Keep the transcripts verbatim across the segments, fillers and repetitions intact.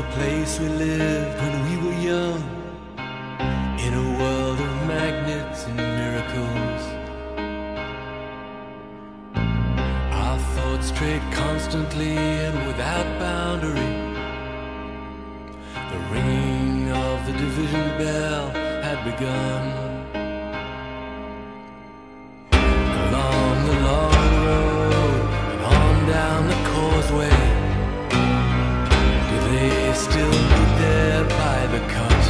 the place we lived when we were young, in a world of magnets and miracles. Our thoughts strayed constantly and without boundary. The ringing of the division bell had begun. Along the long road and on down the causeway, do they still meet there by the cut?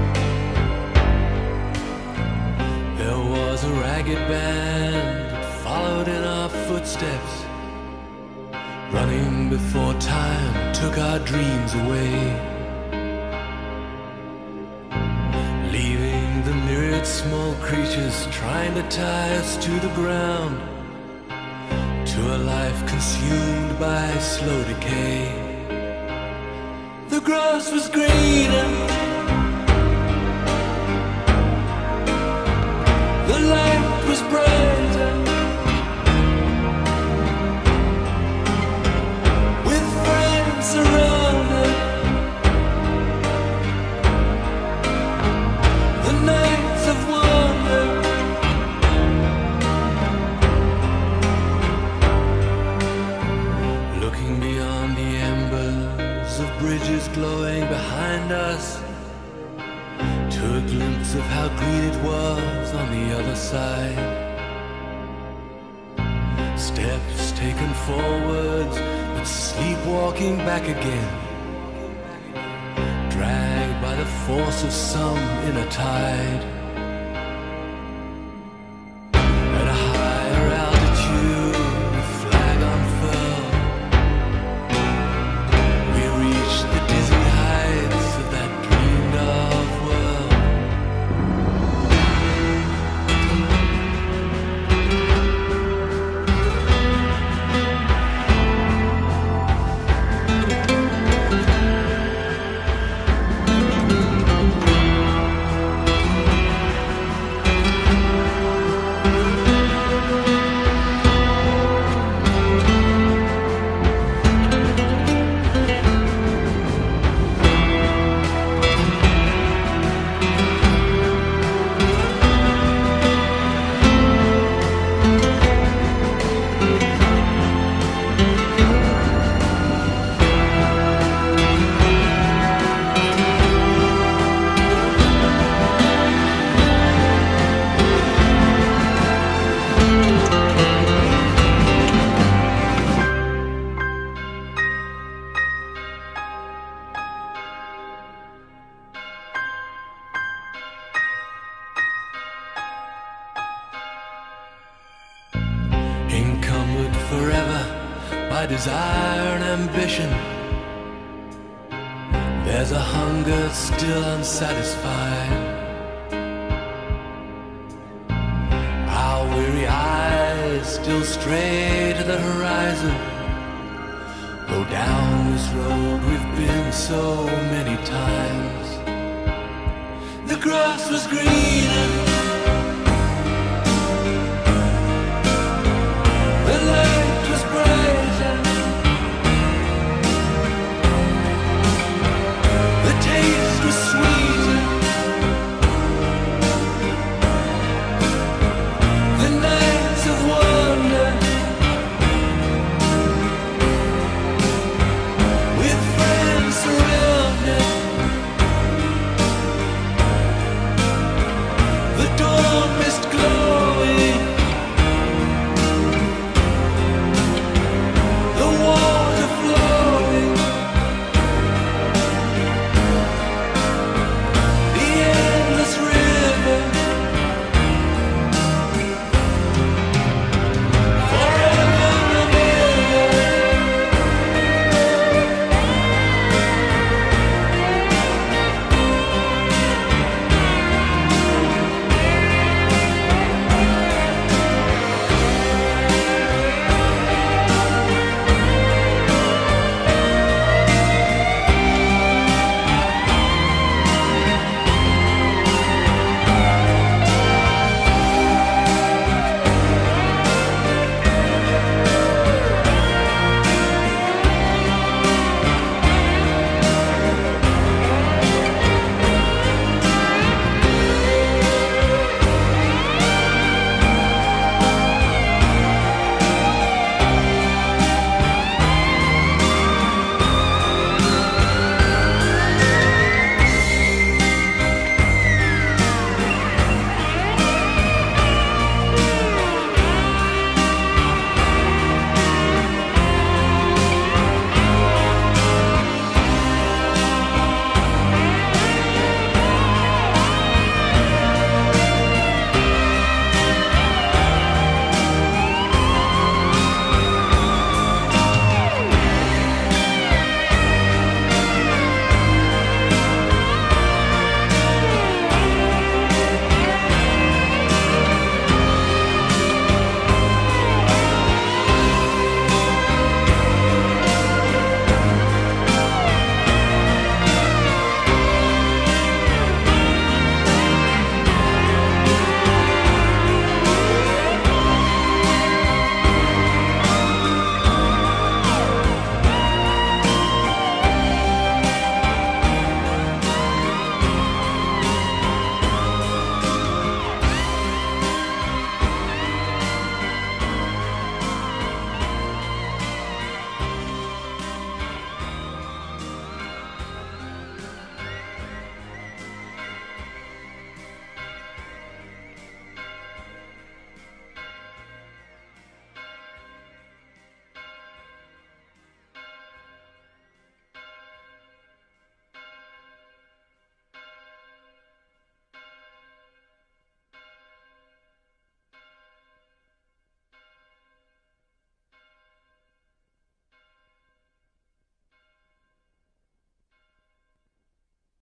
There was a ragged band that followed in our footsteps, running before time took our dreams away, leaving the myriad small creatures trying to tie us to the ground, to a life consumed by slow decay. The grass was greener, the light was brighter, with friends around us. The nights of wonder, looking beyond the embers of bridges glowing behind us, to a glimpse of how green it was on the other side. Steps taken forwards, but sleepwalking back again, dragged by the force of some inner tide. At a higher altitude, the flag unfurled, we reached the dizzy heights of that dreamed of world. Encumbered forever by desire and ambition, there's a hunger still unsatisfied. Our weary eyes still stray to the horizon, though down this road we've been so many times. The grass was greener,